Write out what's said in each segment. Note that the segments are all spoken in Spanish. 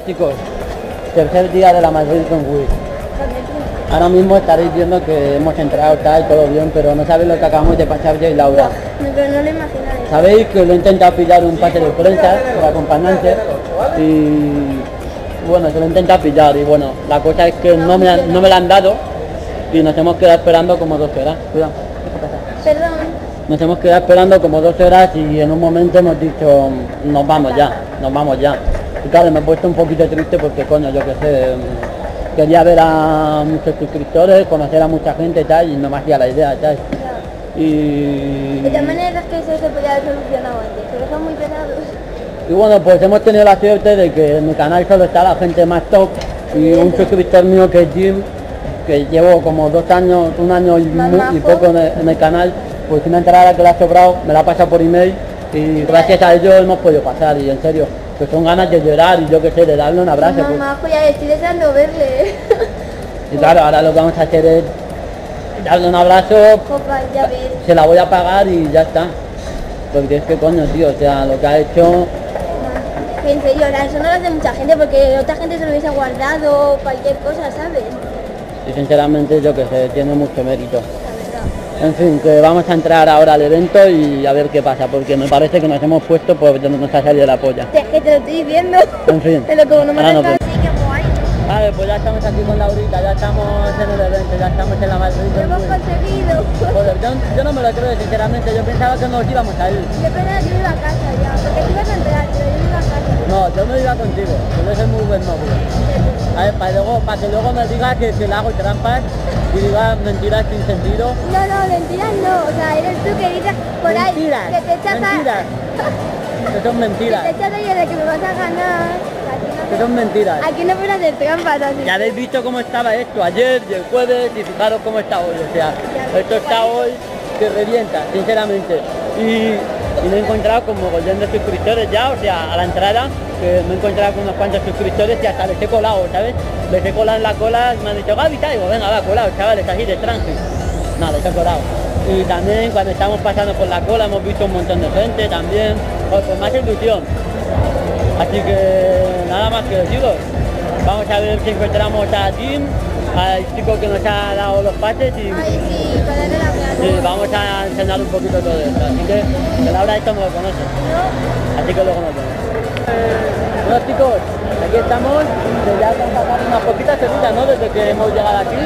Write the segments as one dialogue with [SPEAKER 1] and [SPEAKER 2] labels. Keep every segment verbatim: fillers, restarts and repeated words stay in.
[SPEAKER 1] chicos, tercer día de la Madrid con Wii. Ahora mismo estaréis viendo que hemos entrado, tal, todo bien, pero no sabéis lo que acabamos de pasar yo y Laura.
[SPEAKER 2] No, pero no lo imagináis.
[SPEAKER 1] Sabéis que lo he intentado pillar un pase de prensa por acompañante y bueno, se lo he intentado pillar y bueno, la cosa es que no me, han- no me lo han dado y nos hemos quedado esperando como dos horas. Cuidado.
[SPEAKER 2] Perdón.
[SPEAKER 1] Nos hemos quedado esperando como dos horas y en un momento hemos dicho, nos vamos ya, nos vamos ya. Y claro, me he puesto un poquito triste porque coño, yo qué sé, quería ver a muchos suscriptores, conocer a mucha gente y tal, y no me hacía la idea, tal. Y...
[SPEAKER 2] De todas maneras que eso se podía haber solucionado antes, pero son muy pesados.
[SPEAKER 1] Y bueno, pues hemos tenido la suerte de que en mi canal solo está la gente más top y un suscriptor mío que es Jim, que llevo como dos años, un año y,
[SPEAKER 2] Más
[SPEAKER 1] mu- y
[SPEAKER 2] majo.
[SPEAKER 1] poco en el, en el canal, pues una entrada que le ha sobrado, me la ha pasado por email y gracias a ellos hemos podido pasar y en serio, que son ganas de llorar y yo que sé, de darle un abrazo. Pues.
[SPEAKER 2] Mamá, pues ya estoy deseando verle.
[SPEAKER 1] Y claro, ahora lo que vamos a hacer es darle un abrazo,
[SPEAKER 2] Copa, ya ves.
[SPEAKER 1] se la voy a pagar y ya está. Porque es que coño, tío, o sea, lo que ha hecho...
[SPEAKER 2] Que en serio, eso no lo hace mucha gente porque otra gente se lo hubiese guardado, cualquier cosa, ¿sabes?
[SPEAKER 1] Y sinceramente yo que sé, tiene mucho mérito.
[SPEAKER 2] La verdad.
[SPEAKER 1] En fin, que vamos a entrar ahora al evento y a ver qué pasa, porque me parece que nos hemos puesto por donde nos ha salido la polla.
[SPEAKER 2] Es que te lo estoy diciendo.
[SPEAKER 1] En fin.
[SPEAKER 2] Pero como no me
[SPEAKER 1] ahora no
[SPEAKER 2] dejas,
[SPEAKER 1] puedo.
[SPEAKER 2] sí que guay.
[SPEAKER 1] Vale, pues ya estamos aquí con Laurita, ya estamos en el evento, ya estamos en la Madrid.
[SPEAKER 2] Lo hemos conseguido.
[SPEAKER 1] Joder, yo, yo no me lo creo, sinceramente, yo pensaba que nos íbamos a ir.
[SPEAKER 2] Qué pena, yo iba a casa ya, porque tú ibas a entrar, pero yo iba a casa.
[SPEAKER 1] No, yo no iba contigo, yo soy muy buen novio. A ver, para, luego, para que luego me diga que, que le hago trampas y diga mentiras sin sentido.
[SPEAKER 2] No, no, mentiras no, o sea, eres tú que dices por ahí,
[SPEAKER 1] Mentiras,
[SPEAKER 2] que te echas a...
[SPEAKER 1] mentiras, que son
[SPEAKER 2] Que
[SPEAKER 1] mentiras,
[SPEAKER 2] te echas ahí de que me vas a ganar. Aquí
[SPEAKER 1] que
[SPEAKER 2] no,
[SPEAKER 1] son mentiras.
[SPEAKER 2] aquí no puedes hacer trampas así.
[SPEAKER 1] Ya habéis visto cómo estaba esto ayer y el jueves y fijaros cómo está hoy, o sea, esto está hoy que revienta, sinceramente. Y, y me he encontrado con mogollón de suscriptores ya, o sea, a la entrada, que me he encontrado con unos cuantos suscriptores y hasta les he colado, ¿sabes? Les he colado en la cola y me han dicho, Gaby, tal, digo, venga, va, colado, chavales, así de tranqui. No, les he colado. Y también cuando estamos pasando por la cola hemos visto un montón de gente también, o con más ilusión. Así que nada más que deciros. Vamos a ver si encontramos a Jim, al chico que nos ha dado los pases y,
[SPEAKER 2] Ay, sí, para darle la
[SPEAKER 1] y
[SPEAKER 2] mano.
[SPEAKER 1] vamos a enseñar un poquito todo esto. Así que, que Laura esto no lo conoce,
[SPEAKER 2] ¿No?
[SPEAKER 1] así que luego nos vemos. Bueno chicos, aquí estamos, que ya han pasado unas poquitas horitas, ¿no? Desde que hemos llegado aquí.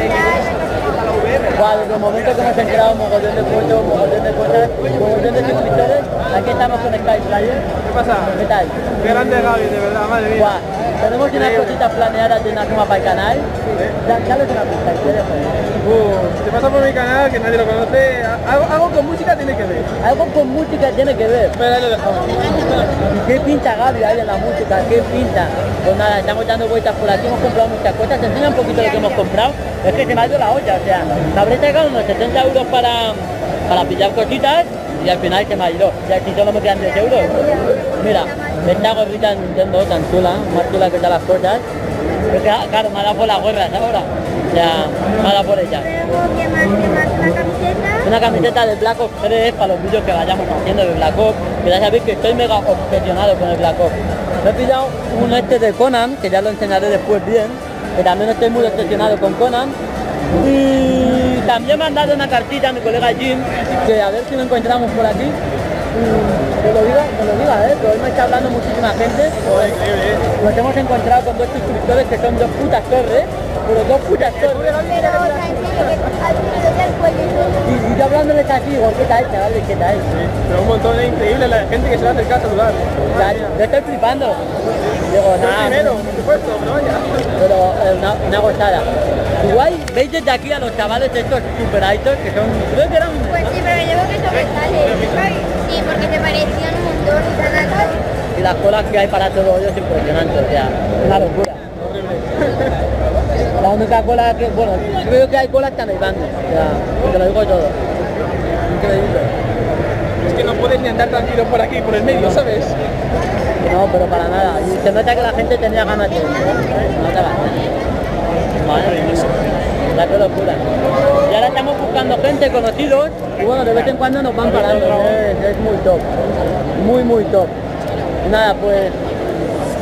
[SPEAKER 1] Wow, desde el momento que hemos enterado mogollón de fotos, mogollón de cosas, mogollón de suscriptores, aquí estamos con Sky Flyer.
[SPEAKER 3] ¿Qué pasa?
[SPEAKER 1] ¿Qué tal?
[SPEAKER 3] Qué grande Gaby, de verdad, madre mía.
[SPEAKER 1] Guau, tenemos unas cositas planeadas de Nakuma para el canal. Ya, ya lo una pista, ¿quieres?
[SPEAKER 3] Uh, si te pasa por mi canal, que nadie lo conoce, algo, algo con música tiene que ver.
[SPEAKER 1] Algo con música tiene que ver.
[SPEAKER 3] Pero ahí lo dejamos.
[SPEAKER 1] ¿Y qué pinta Gaby ahí en la música? ¿Qué pinta? Pues nada, estamos dando vueltas por aquí, hemos comprado muchas cosas. Te enseña un poquito lo que hemos comprado. Es que se me ha ido la olla, o sea, me habré sacado unos setenta euros para, para pillar cositas y al final se me ha ido. Ya si solo me quedan diez euros. Mira, esta gorrita de Nintendo tan chula, más chula que todas las cosas. Porque, claro, me ha dado por las gorras ahora. O sea, me ha dado por ella.
[SPEAKER 2] Luego, ¿qué más? ¿Qué más? Una camiseta.
[SPEAKER 1] Una camiseta de Black Ops tres para los vídeos que vayamos haciendo de Black Ops, que ya sabéis que estoy mega obsesionado con el Black Ops. Me he pillado uno este de Conan, que ya lo enseñaré después bien, que también estoy muy obsesionado con Conan. Y también me han dado una cartita a mi colega Jim, que a ver si lo encontramos por aquí. Mm, Que lo diga, que lo diga, eh, que hoy me está hablando muchísima gente.
[SPEAKER 3] Joder, increíble, ¿eh?
[SPEAKER 1] Nos hemos encontrado con dos suscriptores que son dos putas torres, pero dos putas torres.
[SPEAKER 2] Pero, o sea, en serio, que al final del cuello y todo.
[SPEAKER 1] Y, y yo hablándoles así, digo, ¿qué tal, chavales? ¿Qué tal?
[SPEAKER 3] Pero un montón de increíble la gente que se va a acercar a saludar.
[SPEAKER 1] O sea, yo estoy flipando. Digo,
[SPEAKER 3] Yo
[SPEAKER 1] nada,
[SPEAKER 3] primero, por supuesto, pero vaya.
[SPEAKER 1] pero eh, una, una gozada. Igual, veis desde aquí a los chavales estos super altos que son, creo que eran,
[SPEAKER 2] Pues sí, pero yo creo que sobresale. Sí, porque te parecían un montón y tan altos.
[SPEAKER 1] y las colas que hay para todo ellos es impresionante, o sea, una locura. La única cola que, bueno, creo que hay colas que están nevando, o sea, te lo digo todo. Increíble.
[SPEAKER 3] Es que no puedes ni andar tranquilo por aquí, por el medio, ¿sabes?
[SPEAKER 1] No, pero para nada. Y se nota que la gente tenía ganas de ir. Se nota bastante. Madre mía. Ya qué locura. Y ahora estamos buscando gente, conocidos, y bueno, de vez en cuando nos van parando. Es, es muy top. Muy, muy top. Nada, pues...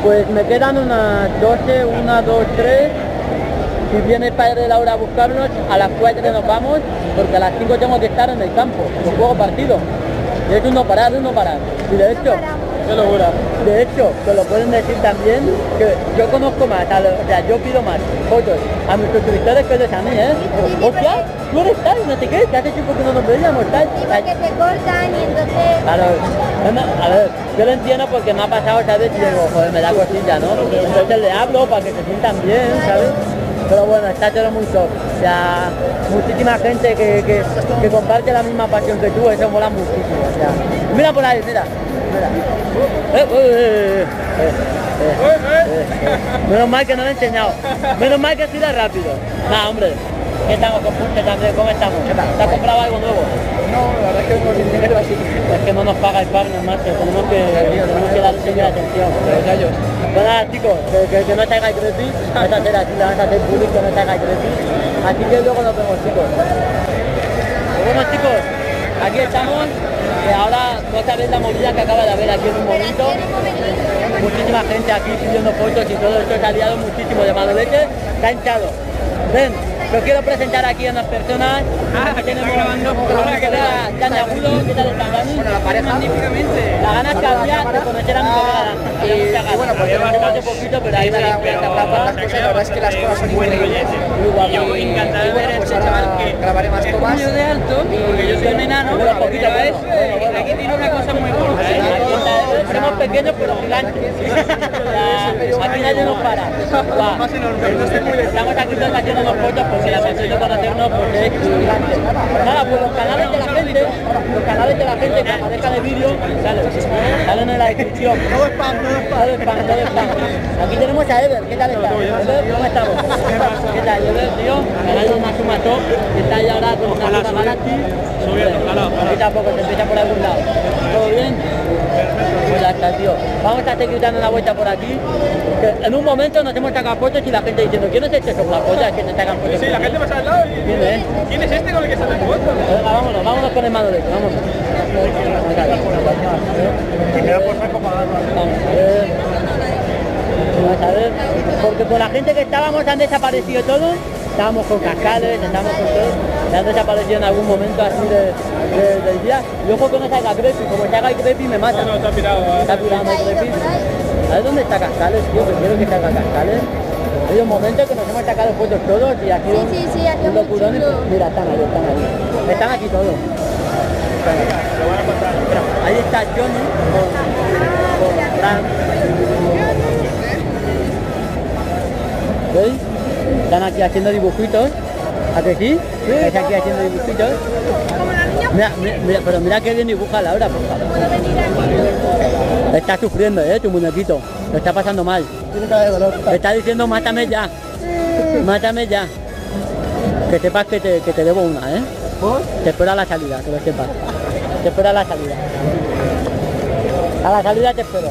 [SPEAKER 1] Pues me quedan unas doce, una, dos, tres. Si viene el padre de Laura a buscarnos, a las cuatro nos vamos, porque a las cinco tengo que estar en el campo, con juego partido. Y es un no parar, un no parar. Y de hecho,
[SPEAKER 3] Qué locura.
[SPEAKER 1] de hecho, te lo pueden decir también, que yo conozco más, a lo- o sea, yo pido más fotos a mis suscriptores que ellos a mí, ¿eh? Hostia, tú eres tal, no sé qué, ¿qué has hecho porque no nos veíamos tal?
[SPEAKER 2] Sí, porque se cortan y entonces...
[SPEAKER 1] Claro, no, no, a ver, yo lo entiendo porque me ha pasado, ¿sabes? Y digo, joder, me da cosilla, ¿no? Entonces le hablo para que se sientan bien, ¿sabes? Pero bueno, está todo muy top. O sea, muchísima gente que, que, que comparte la misma pasión que tú, eso mola muchísimo. O sea, mira por ahí, mira. mira. Eh, eh, eh, eh, eh, eh, eh. Menos mal que no lo he enseñado. Menos mal que tira rápido. Nada, hombre. ¿Qué estamos con Punche también? ¿Cómo estamos? ¿Te has comprado algo nuevo?
[SPEAKER 3] No, la verdad es que con dinero así.
[SPEAKER 1] Es que no nos paga el partner, macho. Tenemos que, tenemos que darle seguir atención.
[SPEAKER 3] Gallos.
[SPEAKER 1] Pues nada, chicos, que, que, que no traiga el creepy, vas a hacer así, le vas a hacer bullying, que no traiga el creepy. Así que luego nos vemos, chicos. Pues bueno, chicos, aquí estamos, que ahora no sabéis la movida que acaba de haber aquí en un momento. Muchísima gente aquí pidiendo fotos y todo esto se ha liado muchísimo de mano leche, se ha hinchado. Ven, os quiero presentar aquí a unas personas.
[SPEAKER 3] Ah,
[SPEAKER 1] Aquí tenemos
[SPEAKER 3] grabando.
[SPEAKER 1] a mi colega Dani Agudo, ¿qué tal estás, Dani?
[SPEAKER 3] Bueno, la pareja. Magníficamente.
[SPEAKER 1] La ganas que había de conocer a mi colega Dani.
[SPEAKER 3] Y, y bueno, pues
[SPEAKER 1] yo
[SPEAKER 3] yo
[SPEAKER 1] hace poquito, pero ahí me
[SPEAKER 3] la
[SPEAKER 1] limpié esta papa.
[SPEAKER 3] las cosas, la verdad es que las cosas son increíbles.
[SPEAKER 1] Muy guapo.
[SPEAKER 3] Y yo encantado de ver a este chaval que grabaré más tomas.
[SPEAKER 4] de alto, porque yo soy un enano,
[SPEAKER 1] Pero poquito,
[SPEAKER 4] pero es,
[SPEAKER 1] bueno, bueno, bueno.
[SPEAKER 4] aquí tiene una cosa muy gorda, ¿eh?
[SPEAKER 1] Aquí está, somos pequeños pero gigantes. Aquí nadie nos para. Guau.
[SPEAKER 3] Más enorme. No estoy muy lejos.
[SPEAKER 1] Estamos aquí todos haciendo unos fotos porque la pasión de conocernos pues es gigante. Nada, pues los canales de la gente, los canales de la gente que aparezcan el vídeo, salen, salen en la descripción.
[SPEAKER 3] Todo spam, todo spam.
[SPEAKER 1] Todo spam, todo spam. Aquí tenemos a Ever, ¿qué tal estás? Ever, ¿cómo estamos? ¿Qué tal? Ever, tío, canal de Maxuma Top, que está ahí ahora con una Maxuma Galaxy. Aquí tampoco, se empieza por algún lado. ¿Todo bien? Pues ya está, tío. Vamos a seguir dando una vuelta por aquí. Que en un momento nos hemos sacado fotos y la gente diciendo, ¿quién es este? Son las fotos que nos sacan fotos.
[SPEAKER 3] Sí, la gente pasa al lado y...
[SPEAKER 1] ¿Quién es?
[SPEAKER 3] ¿Quién es este con el que sale tu foto?
[SPEAKER 1] Venga, vámonos, vámonos con el mano derecho, vámonos. Vamos a ver. Vamos a ver. Vamos a ver. Porque con la gente que estábamos han desaparecido todos. Estábamos con cascales, estábamos con todo. Se han desaparecido en algún momento así de, de, del día. Y ojo que no salga Creepy, como salga el Creepy me mata.
[SPEAKER 3] No, está pirado.
[SPEAKER 1] Está pirando el Creepy. ¿Sabes dónde está Cascales, tío? Que quiero que salga Cascales. Hay un momento que nos hemos sacado fotos todos y ha sido
[SPEAKER 2] Sí, sí, sí, ha sido
[SPEAKER 1] un
[SPEAKER 2] muy
[SPEAKER 1] locurón.
[SPEAKER 2] chulo.
[SPEAKER 1] Mira, están ahí, están ahí. Están aquí todos. Están ahí. Ahí está Johnny con, con Frank. ¿Veis? Están aquí haciendo dibujitos. ¿A que sí? Están aquí haciendo dibujitos. Mira, mira, mira, pero mira que bien dibuja Laura, por favor. Está sufriendo, eh, tu muñequito. Lo está pasando mal. Te está diciendo, mátame ya. Mátame ya. Que sepas que te, que te debo una, ¿eh? Te espero a la salida, que lo sepas. Te espero a la salida. A la salida te espero.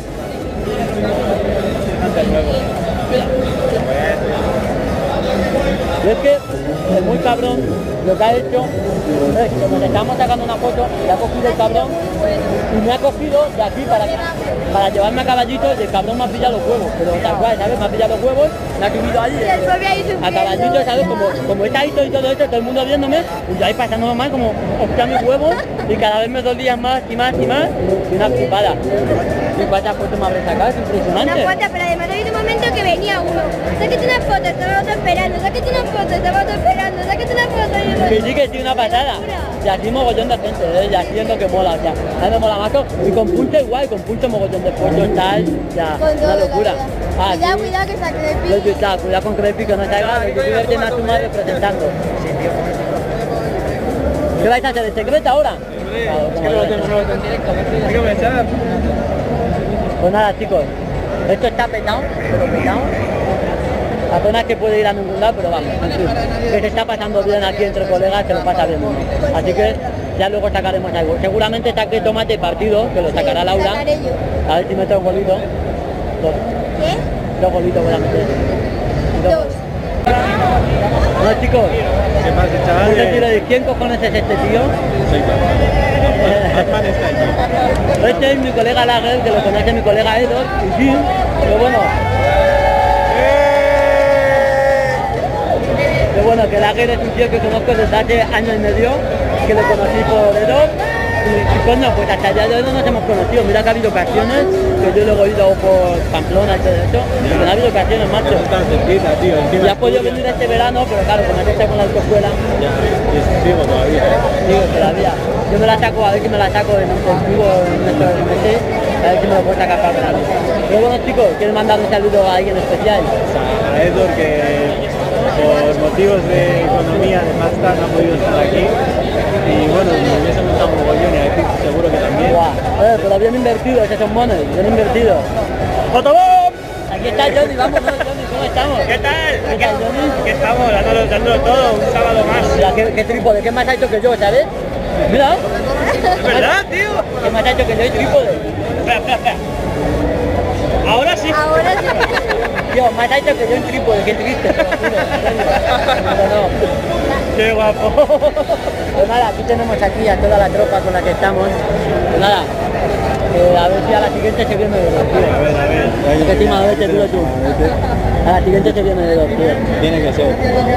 [SPEAKER 1] Y es que es muy cabrón lo que ha hecho es que nos estamos sacando una foto, le ha cogido el cabrón y me ha cogido de aquí para, para llevarme a caballito y el cabrón me ha pillado los huevos, pero tal cual, ¿sabes? Me ha pillado los huevos, me ha subido allí
[SPEAKER 2] Y el pobre ahí
[SPEAKER 1] a
[SPEAKER 2] sufriendo.
[SPEAKER 1] caballito, ¿sabes? Como, como está ahí todo y todo esto, todo el mundo viéndome, y yo ahí pasándome mal, como hostia mis huevos, y cada vez me dolían más y más y más, y una flipada. ¿Y cuántas fotos me habré sacado? Es
[SPEAKER 2] Una
[SPEAKER 1] impresionante.
[SPEAKER 2] foto, pero además ha habido un momento que venía uno. Sáquete una foto, estaba otro esperando. Sáquete una foto, estaba otro esperando. Sáquete una foto. Y yo,
[SPEAKER 1] Que sí, que sí, una pasada. Y así mogollón de gente, ¿eh? Y así es lo que mola, o sea, a mí me mola mazo. Y con Punche igual, con Punche mogollón de fotos, tal, o sea,
[SPEAKER 2] con todo,
[SPEAKER 1] una locura.
[SPEAKER 2] la vida.
[SPEAKER 1] Ah,
[SPEAKER 2] Cuidado,
[SPEAKER 1] sí.
[SPEAKER 2] cuidado que está
[SPEAKER 1] Los
[SPEAKER 2] creepy.
[SPEAKER 1] youtubers, cuidado con Creepy que no salga, los youtubers tienen a tu madre presentando. ¿Qué vais a hacer? ¿El secreto ahora? Claro,
[SPEAKER 3] Es
[SPEAKER 1] como
[SPEAKER 3] que no lo
[SPEAKER 1] debe
[SPEAKER 3] tengo,
[SPEAKER 1] ser.
[SPEAKER 3] no lo tengo. Hay que pensar.
[SPEAKER 1] Pues nada, chicos, esto está petado, pero petado. Apenas que puede ir a ningún lado, pero vamos, en fin, que se está pasando bien aquí entre colegas, se lo pasa bien uno. Así que ya luego sacaremos algo. Seguramente saque tomate partido, que lo sacará Laura.
[SPEAKER 2] Sacaré yo.
[SPEAKER 1] A ver si meto un golito. Dos,
[SPEAKER 2] ¿Qué?
[SPEAKER 1] dos golitos voy a meter. Dos.
[SPEAKER 2] Dos.
[SPEAKER 1] Bueno, chicos,
[SPEAKER 3] ¿Qué pasa,
[SPEAKER 1] un
[SPEAKER 3] chaval?
[SPEAKER 1] retiro de quién cojones es este tío.
[SPEAKER 3] Soy Batman. Batman está aquí.
[SPEAKER 1] Este es mi colega Lager, que lo conoce mi colega Edor, y Jim, Pero bueno, pero bueno, que Lager es un tío que conozco desde hace año y medio, que lo conocí por Edo. Y, y coño, pues hasta el día de hoy no nos hemos conocido. Mira que ha habido ocasiones, que yo luego he ido por Pamplona y todo eso, pero no ha habido ocasiones, macho.
[SPEAKER 3] Tan cerquita, tío.
[SPEAKER 1] Y has podido venir este verano, pero claro, como has estado con la autoescuela,
[SPEAKER 3] Ya, sigo todavía.
[SPEAKER 1] digo, todavía. Yo me la saco, a ver si me la saco en un incentivo en estos meses, a ver si me lo puedo sacar para el verano. Pero bueno, chicos, ¿quieres mandar un saludo a alguien especial?
[SPEAKER 3] A Edor, que por motivos de economía, de pasta, no ha podido estar aquí. Y bueno, me hubiese montado un mogollón y a ti seguro que también.
[SPEAKER 1] Guau, eh, pero bien invertido, esos son monos, bien invertido. ¡Fotobomb! Aquí está Johnny, vamos, ¿no, Johnny? ¿Cómo estamos?
[SPEAKER 3] ¿Qué tal?
[SPEAKER 1] ¿Qué tal, Johnny?
[SPEAKER 3] Aquí estamos, dándolo, dándolo todo, un sábado más.
[SPEAKER 1] Mira, qué, qué trípode, qué más alto que yo, ¿sabes? Mira,
[SPEAKER 3] ¿Es verdad, tío?
[SPEAKER 1] qué más alto que yo y trípode.
[SPEAKER 3] Espera, espera, espera. Ahora sí.
[SPEAKER 2] Ahora sí.
[SPEAKER 1] Tío, más alto que yo en trípode, qué triste, te lo juro, en serio. Pero no.
[SPEAKER 3] Qué guapo.
[SPEAKER 1] Pues nada, aquí tenemos aquí a toda la tropa con la que estamos. Pues nada, eh, a ver si a la siguiente se viene de dos, tío.
[SPEAKER 3] A ver, a ver.
[SPEAKER 1] ¿Qué tema vete duro tú? A la siguiente se viene de dos, tío.
[SPEAKER 3] Tiene que ser.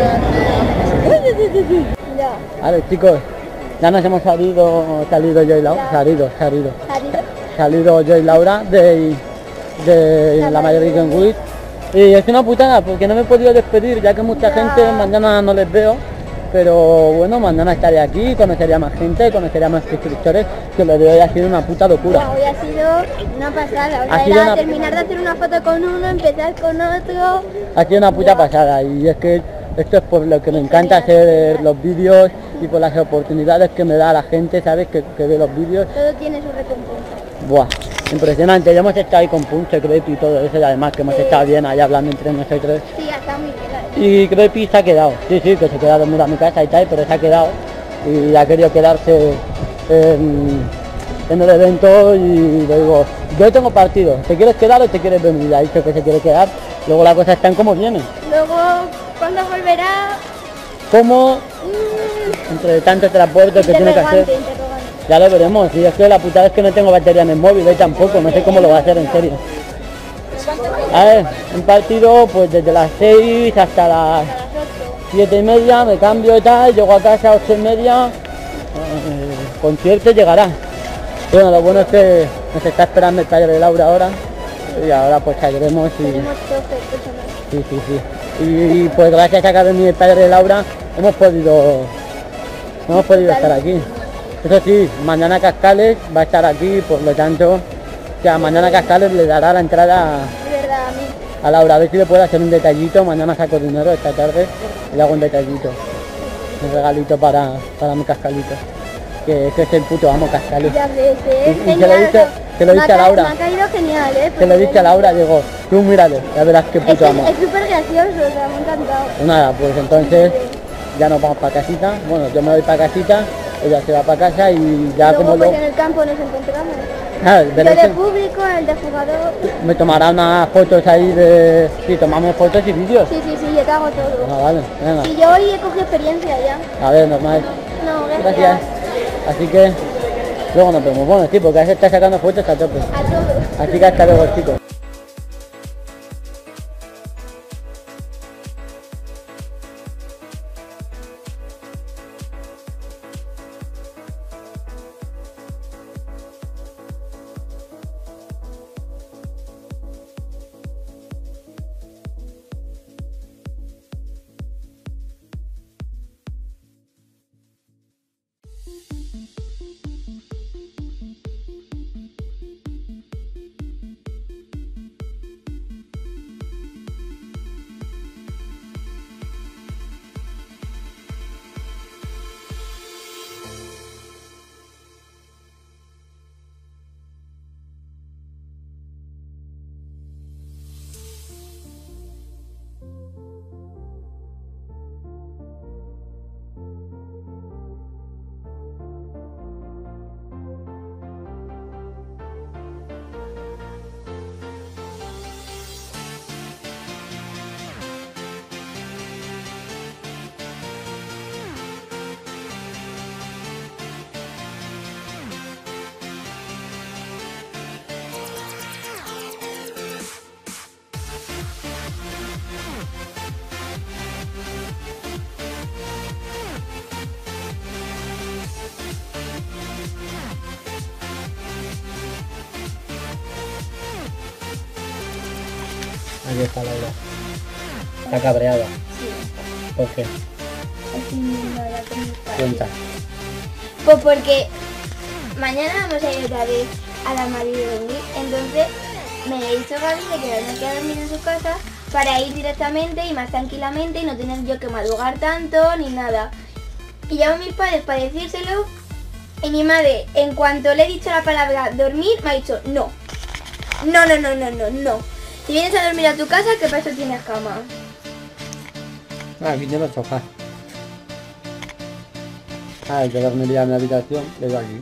[SPEAKER 2] Ya.
[SPEAKER 1] A ver, chicos, ya nos hemos salido, salido yo y Laura, salido, salido,
[SPEAKER 2] Salido.
[SPEAKER 1] salido yo y Laura de, de la Major Weekend Week. Y es una putada porque no me he podido despedir, ya que mucha
[SPEAKER 2] Ya.
[SPEAKER 1] gente mañana no les veo. Pero bueno, mañana estaré aquí, conocería más gente, conocería más suscriptores, que lo de hoy ha sido una puta locura.
[SPEAKER 2] Ya, hoy ha sido una pasada. O sea,
[SPEAKER 1] Ha sido
[SPEAKER 2] era
[SPEAKER 1] una-
[SPEAKER 2] terminar de hacer una foto con uno, empezar con otro.
[SPEAKER 1] Ha sido una puta pasada y es que esto es por lo que me encanta hacer los vídeos y por las oportunidades que me da la gente, ¿sabes? Que, que ve los vídeos.
[SPEAKER 2] Todo tiene su recompensa.
[SPEAKER 1] Buah, impresionante, ya hemos estado ahí con Punche, Crepi y todo eso y además que hemos estado bien ahí hablando entre nosotros.
[SPEAKER 2] Sí, está muy bien.
[SPEAKER 1] Y Crepi se ha quedado, sí, sí, que se queda a dormir a mi casa y tal, pero se ha quedado y ha querido quedarse en, en el evento y le digo, yo tengo partido, ¿te quieres quedar o te quieres venir? Ha dicho que se quiere quedar, luego la cosa está en cómo viene.
[SPEAKER 2] Luego, ¿cuándo volverá?
[SPEAKER 1] Cómo,
[SPEAKER 2] Mm,
[SPEAKER 1] entre tanto transporte que tiene que hacer,
[SPEAKER 2] interrogante, interrogante.
[SPEAKER 1] ya lo veremos, y es que la putada es que no tengo batería en el móvil, hoy tampoco, no sé cómo lo va a hacer en serio. A ver, un partido pues desde las seis hasta las
[SPEAKER 2] A las ocho.
[SPEAKER 1] siete y media, me cambio y tal, llego a casa a ocho y media, eh, concierto llegará. Y bueno, lo bueno es que nos está esperando el taller de Laura ahora, y ahora pues saldremos y...
[SPEAKER 2] Tenemos tope, personas.
[SPEAKER 1] Sí, sí, sí. Y, y, pues gracias a que ha venido el taller de Laura, hemos podido, hemos podido estar aquí. Eso sí, mañana Cascales va a estar aquí, por lo tanto, o sea, mañana Cascales le dará la entrada
[SPEAKER 2] Es verdad, a mí.
[SPEAKER 1] a Laura, a ver si le puedo hacer un detallito, mañana saco dinero esta tarde y le hago un detallito, un regalito para, para mi Cascalito, que, que es el puto amo Cascales.
[SPEAKER 2] Ya ves,
[SPEAKER 1] Y-
[SPEAKER 2] es
[SPEAKER 1] y se
[SPEAKER 2] genial.
[SPEAKER 1] lo dice-
[SPEAKER 2] o sea,
[SPEAKER 1] se lo
[SPEAKER 2] me ha
[SPEAKER 1] dice a
[SPEAKER 2] ca-
[SPEAKER 1] Laura.
[SPEAKER 2] Me ha caído genial, ¿eh?
[SPEAKER 1] Se lo dije a Laura, digo, tú mírale, ya verás qué
[SPEAKER 2] Es
[SPEAKER 1] puto
[SPEAKER 2] que
[SPEAKER 1] amo.
[SPEAKER 2] es súper gracioso, o sea, me ha encantado.
[SPEAKER 1] Pues nada, pues entonces ya nos vamos para casita, bueno, yo me voy para casita, ella se va para casa y ya
[SPEAKER 2] Luego,
[SPEAKER 1] como
[SPEAKER 2] pues
[SPEAKER 1] lo...
[SPEAKER 2] en el campo nos encontramos.
[SPEAKER 1] Ah,
[SPEAKER 2] Yo
[SPEAKER 1] veréis
[SPEAKER 2] de
[SPEAKER 1] que
[SPEAKER 2] público, el de jugador.
[SPEAKER 1] me tomará unas fotos ahí de... Sí, tomamos fotos y vídeos.
[SPEAKER 2] Sí, sí, sí, yo te hago todo.
[SPEAKER 1] Ah, vale, venga.
[SPEAKER 2] Y yo hoy he cogido experiencia ya.
[SPEAKER 1] A ver, normal.
[SPEAKER 2] No, gracias.
[SPEAKER 1] Gracias. Así que luego nos vemos. Bueno, sí, porque se está sacando fotos a tope.
[SPEAKER 2] A todos.
[SPEAKER 1] Así que hasta luego, chicos. Aquí está Laura. Está cabreada.
[SPEAKER 2] Sí.
[SPEAKER 1] ¿Por qué?
[SPEAKER 2] Así nada, con mis padres.
[SPEAKER 1] Cuenta.
[SPEAKER 2] Pues porque mañana vamos a ir otra vez a la Madrid de dormir, entonces me he dicho Gaby de quedarme que a dormir en su casa para ir directamente y más tranquilamente y no tener yo que madrugar tanto ni nada. Y llamo a mis padres para decírselo y mi madre, en cuanto le he dicho la palabra dormir, me ha dicho no. No, no, no, no, no, no. Si vienes a dormir a tu casa, que para eso tienes cama.
[SPEAKER 1] Ah, aquí tiene el sofá. Ah, yo dormiría en mi habitación, desde aquí.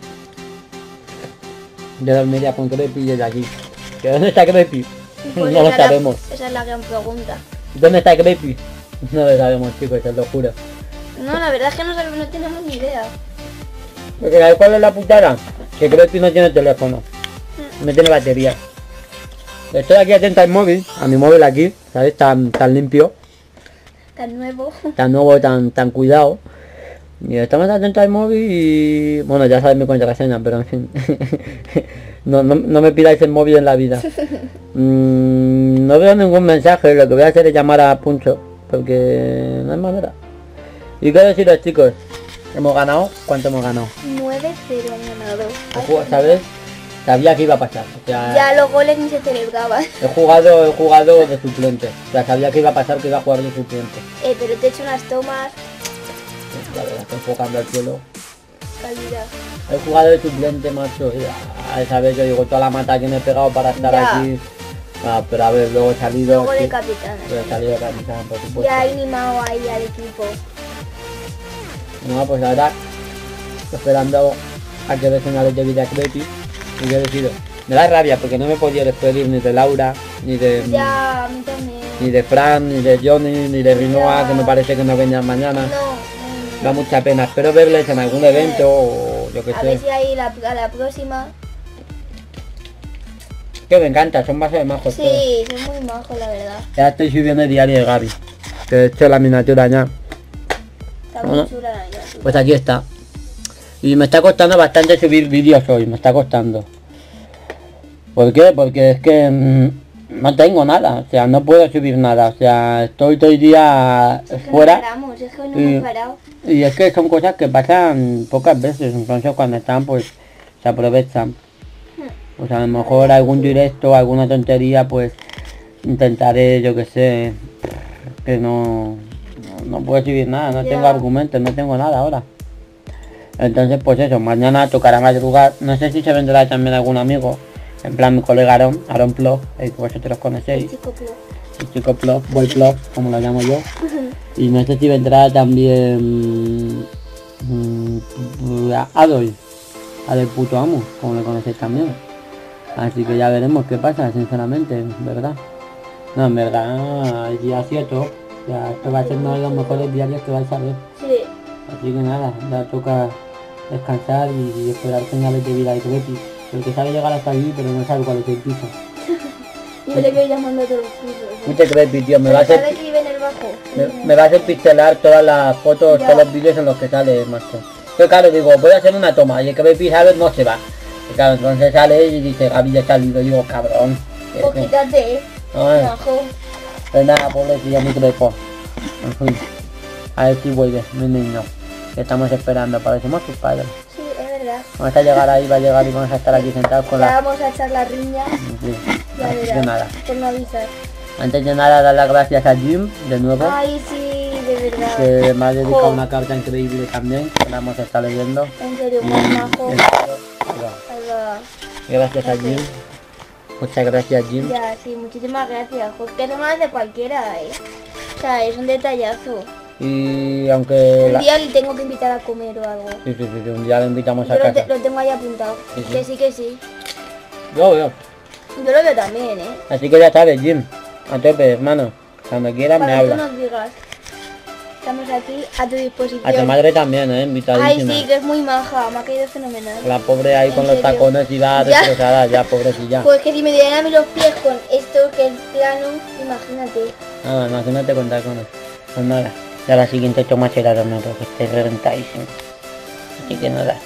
[SPEAKER 1] Yo dormiría con Creepy desde aquí. ¿Que dónde está Creepy?
[SPEAKER 2] Pues
[SPEAKER 1] No lo
[SPEAKER 2] esa es la-
[SPEAKER 1] sabemos.
[SPEAKER 2] Esa es la gran pregunta.
[SPEAKER 1] ¿Dónde está Creepy? No lo sabemos, chicos, te lo juro.
[SPEAKER 2] No, la verdad es que no sabemos, no tenemos ni idea.
[SPEAKER 1] Porque ¿sabes cuál es la putada? Que Creepy no tiene teléfono. No tiene batería. Estoy aquí atenta al móvil, a mi móvil aquí, ¿sabes? Tan, tan limpio,
[SPEAKER 2] Tan nuevo.
[SPEAKER 1] tan nuevo, tan, tan cuidado. Y estamos atentos al móvil y... Bueno, ya sabes mi contraseña, pero en fin. no, no, no me pidáis el móvil en la vida. Mm, no veo ningún mensaje, lo que voy a hacer es llamar a Puncho, porque no hay manera. Y qué deciros, chicos, hemos ganado. ¿Cuánto hemos ganado?
[SPEAKER 2] nueve cero han ganado.
[SPEAKER 1] Ju- ¿Sabes? Sabía que iba a pasar. O sea,
[SPEAKER 2] Ya los goles ni se celebraban.
[SPEAKER 1] he jugado, he jugado de suplente. O sea, sabía que iba a pasar, que iba a jugar de suplente.
[SPEAKER 2] Eh, pero te he hecho unas tomas,
[SPEAKER 1] La verdad, estoy enfocando al cielo.
[SPEAKER 2] calidad.
[SPEAKER 1] He jugado de suplente, macho. Y a esa vez yo digo, toda la mata que me he pegado para estar
[SPEAKER 2] Ya.
[SPEAKER 1] aquí. Ah, pero a ver, luego he salido.
[SPEAKER 2] Luego de
[SPEAKER 1] sí,
[SPEAKER 2] capitán.
[SPEAKER 1] pero he salido de capitán, por supuesto.
[SPEAKER 2] Ya he animado ahí al equipo.
[SPEAKER 1] No, pues ahora esperando a que dé señales de vida Creepy. Y yo decido. Me da rabia porque no me podía despedir ni de Laura, ni de
[SPEAKER 2] Ya, a mí también.
[SPEAKER 1] ni de Fran, ni de Johnny, ni de Rinoa,
[SPEAKER 2] Ya.
[SPEAKER 1] que me parece que no venían mañana.
[SPEAKER 2] No, mm,
[SPEAKER 1] Da mucha pena. Espero verles en algún evento o yo que
[SPEAKER 2] a ver
[SPEAKER 1] sé.
[SPEAKER 2] si ahí la, a la próxima.
[SPEAKER 1] Que me encanta, son vasos de majos. todos.
[SPEAKER 2] Sí, son muy majos, la verdad.
[SPEAKER 1] Ya estoy subiendo el diario de Gaby. Que he hecho la miniatura ya.
[SPEAKER 2] Está muy
[SPEAKER 1] Bueno.
[SPEAKER 2] chula la miniatura.
[SPEAKER 1] Pues aquí está. Y me está costando bastante subir vídeos hoy, me está costando. ¿Por qué? Porque es que mm, no tengo nada, o sea, no puedo subir nada, o sea, estoy todo el día
[SPEAKER 2] Es que
[SPEAKER 1] fuera
[SPEAKER 2] no paramos, es que hoy no
[SPEAKER 1] y-
[SPEAKER 2] hemos parado.
[SPEAKER 1] y es que son cosas que pasan pocas veces, entonces cuando están pues se aprovechan. Pues a lo mejor algún directo, alguna tontería, pues intentaré, yo que sé, que no, no, no puedo subir nada, no
[SPEAKER 2] Ya.
[SPEAKER 1] tengo argumentos, no tengo nada ahora. Entonces pues eso, mañana tocará madrugar, no sé si se vendrá también algún amigo, en plan mi colega Aaron, Aaron Plov, el que vosotros conocéis,
[SPEAKER 2] El chico Plo.
[SPEAKER 1] el chico Plov, Boy Plov, como lo llamo yo, y no sé si vendrá también mm, Adol, Adol puto amo, como lo conocéis también. Así que ya veremos qué pasa, sinceramente, ¿verdad? No, en verdad, el día siete, ya esto va a ser uno de los mejores diarios que vais a ver.
[SPEAKER 2] Sí,
[SPEAKER 1] Así que nada, ya toca descansar y, y esperar señales de vida y Creepy. Porque sabe llegar hasta allí, pero no sabe cuál es el piso.
[SPEAKER 2] yo le voy llamando a todos los pisos.
[SPEAKER 1] Mucho Creepy, tío, me
[SPEAKER 2] Pero
[SPEAKER 1] va a hacer,
[SPEAKER 2] ¿sabe que vive en el bajo?
[SPEAKER 1] me, me va a hacer pixelar todas las fotos,
[SPEAKER 2] Ya.
[SPEAKER 1] todos los vídeos en los que sale, macho. Yo claro, digo, voy a hacer una toma y el Creepy, ¿sabes? No se va. Y claro, entonces sale y dice, Gaby ya ha salido, y digo, cabrón.
[SPEAKER 2] Pues quítate,
[SPEAKER 1] Ay,
[SPEAKER 2] bajo.
[SPEAKER 1] pues nada, pobrecilla, mi Crepo. En fin, a ver si vuelve, mi niño. Que estamos esperando, parecemos tus padres.
[SPEAKER 2] Sí, es verdad.
[SPEAKER 1] Vamos a llegar ahí, va a llegar y vamos a estar aquí sentados con
[SPEAKER 2] Ya
[SPEAKER 1] la...
[SPEAKER 2] vamos a echar la riña,
[SPEAKER 1] Sí.
[SPEAKER 2] ya
[SPEAKER 1] Así que
[SPEAKER 2] verás.
[SPEAKER 1] nada.
[SPEAKER 2] Por no avisar.
[SPEAKER 1] Antes de nada, dar las gracias a Jim, de nuevo,
[SPEAKER 2] Ay, sí, de verdad.
[SPEAKER 1] que me ha dedicado
[SPEAKER 2] Jo.
[SPEAKER 1] una carta increíble también, que la vamos a estar leyendo.
[SPEAKER 2] En serio,
[SPEAKER 1] Y-
[SPEAKER 2] muy majo.
[SPEAKER 1] en-
[SPEAKER 2] Ala.
[SPEAKER 1] Gracias a Jim. Muchas gracias, Jim.
[SPEAKER 2] Ya, sí, muchísimas gracias. Jo, que eso no lo hace cualquiera, eh. O sea, es un detallazo.
[SPEAKER 1] Y aunque...
[SPEAKER 2] Un
[SPEAKER 1] la-
[SPEAKER 2] día le tengo que invitar a comer o algo.
[SPEAKER 1] Sí, sí, sí, sí, un día lo invitamos a
[SPEAKER 2] Yo lo, te-
[SPEAKER 1] casa.
[SPEAKER 2] lo tengo ahí apuntado.
[SPEAKER 1] Sí, sí.
[SPEAKER 2] Que sí, que sí.
[SPEAKER 1] Yo, yo.
[SPEAKER 2] Yo lo veo también, eh.
[SPEAKER 1] Así que ya sabes, Jim. A tope, hermano. Cuando quieras me
[SPEAKER 2] Para que tú
[SPEAKER 1] hablas.
[SPEAKER 2] nos digas. Estamos aquí a tu disposición.
[SPEAKER 1] A tu madre también, eh,
[SPEAKER 2] Ay,
[SPEAKER 1] invitadísima.
[SPEAKER 2] sí, que es muy maja. Me ha caído fenomenal.
[SPEAKER 1] La pobre ahí
[SPEAKER 2] ¿En
[SPEAKER 1] con los
[SPEAKER 2] serio?
[SPEAKER 1] tacones y va
[SPEAKER 2] Ya.
[SPEAKER 1] destrozada, ya, pobrecilla.
[SPEAKER 2] Pues que si me dieran a mí los pies con esto que es plano, imagínate.
[SPEAKER 1] Ah, imagínate con tacones. Pues nada, ya la siguiente toma será de nuevo, que esté reventadísimo. Así que nada.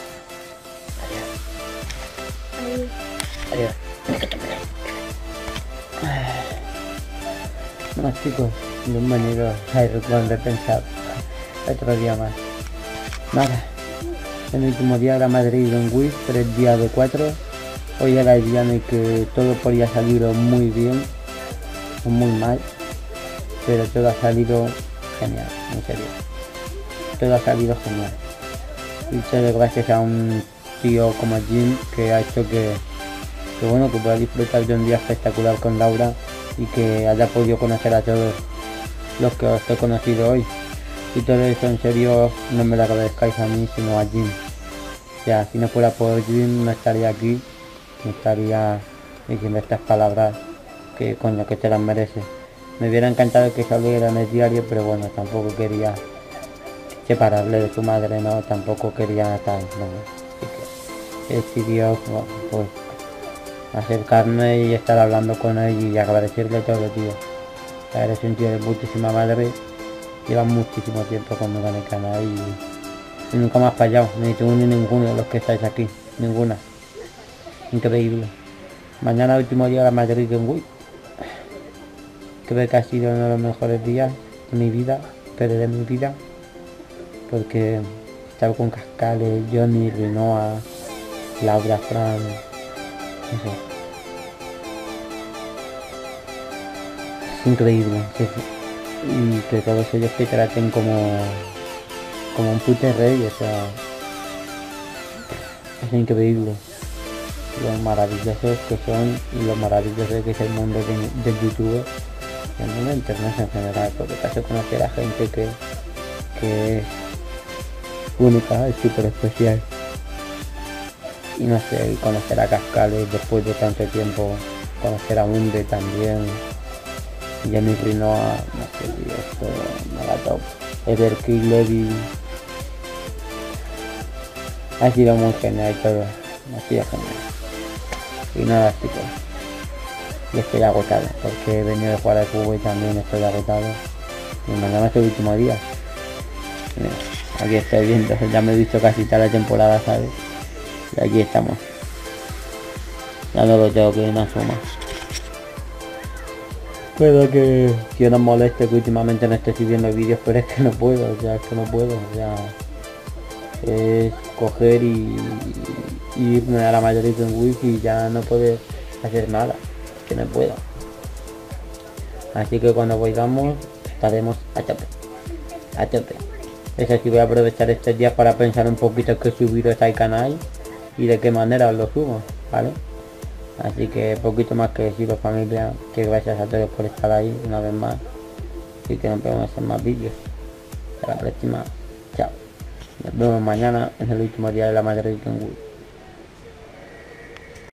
[SPEAKER 2] Ay,
[SPEAKER 1] Adiós. Bueno chicos, bienvenidos a Rincón de Pensar, otro día más. Nada, el último día de la Madrid en Wii, tres días de cuatro. Hoy era el día en el que todo podía salir muy bien o muy mal, pero todo ha salido genial, en serio. Todo ha salido genial. Y todo gracias a un tío como Jim que ha hecho que, que bueno, que pueda disfrutar de un día espectacular con Laura y que haya podido conocer a todos los que os he conocido hoy. Y todo eso en serio no me lo agradezcáis a mí sino a Jim. O sea, si no fuera por Jim no estaría aquí, no estaría diciendo estas palabras que coño que te las merece. Me hubiera encantado que saliera en el diario, pero bueno, tampoco quería separarle de su madre, no, tampoco quería tal, no. Así que decidió bueno, pues acercarme y estar hablando con él y agradecerle todo, tío. Eres un tío de muchísima madre, lleva muchísimo tiempo conmigo en el canal y, y nunca me has fallado, ni tú ni ninguno de los que estáis aquí, ninguna. Increíble. Mañana último día de la Madrid en Wii. Creo que ha sido uno de los mejores días de mi vida, pero de mi vida, porque estaba con Cascales, Johnny, Rinoa, Laura, Fran, no sé. Es increíble, sí, sí. Y que todos ellos te traten como como un puto rey, o sea, es increíble lo maravillosos que son y lo maravilloso que es el mundo de, del YouTube y el mundo de internet en general, porque te hace conocer a gente que, que es única, es súper especial. Y no sé, conocer a Cascales después de tanto tiempo, conocer a Unde también, Jenny Rinoa, no sé, tío, esto me la top. Everkill, Levi, ha sido muy genial todo, ha sido genial. Y nada chicos, y estoy agotado, porque he venido de jugar al fútbol y también estoy agotado. Y mañana es el último día. Mira, aquí estoy viendo, ya me he visto casi toda la temporada, ¿sabes? Y aquí estamos. Ya no lo tengo que ir una suma. Puedo que, que no moleste que últimamente no estoy subiendo vídeos, pero es que no puedo, o sea, es que no puedo, o sea, es coger y, y irme a la Madrid en wifi y ya no puedo hacer nada, que no puedo. Así que cuando volvamos estaremos a tope, a tope. Eso sí, voy a aprovechar estos días para pensar un poquito qué subiros al canal y de qué manera os lo subo, ¿vale? Así que poquito más que deciros familia, que gracias a todos por estar ahí una vez más y que nos vemos en más vídeos. Hasta la próxima, chao. Nos vemos mañana en el último día de la Madrid en Wii.